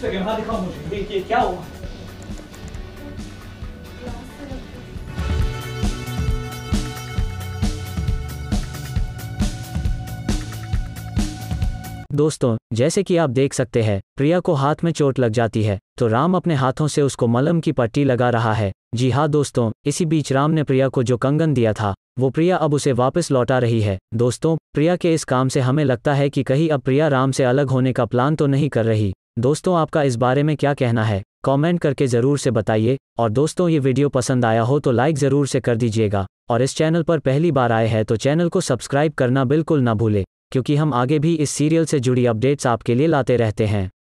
Second, हाँ दिखाओ मुझे, ये क्या हुआ? दोस्तों, जैसे कि आप देख सकते हैं, प्रिया को हाथ में चोट लग जाती है, तो राम अपने हाथों से उसको मलहम की पट्टी लगा रहा है। जी हाँ दोस्तों, इसी बीच राम ने प्रिया को जो कंगन दिया था, वो प्रिया अब उसे वापस लौटा रही है। दोस्तों, प्रिया के इस काम से हमें लगता है कि कहीं अब प्रिया राम से अलग होने का प्लान तो नहीं कर रही। दोस्तों, आपका इस बारे में क्या कहना है? कमेंट करके ज़रूर से बताइए। और दोस्तों, ये वीडियो पसंद आया हो तो लाइक ज़रूर से कर दीजिएगा, और इस चैनल पर पहली बार आए हैं तो चैनल को सब्सक्राइब करना बिल्कुल ना भूले, क्योंकि हम आगे भी इस सीरियल से जुड़ी अपडेट्स आपके लिए लाते रहते हैं।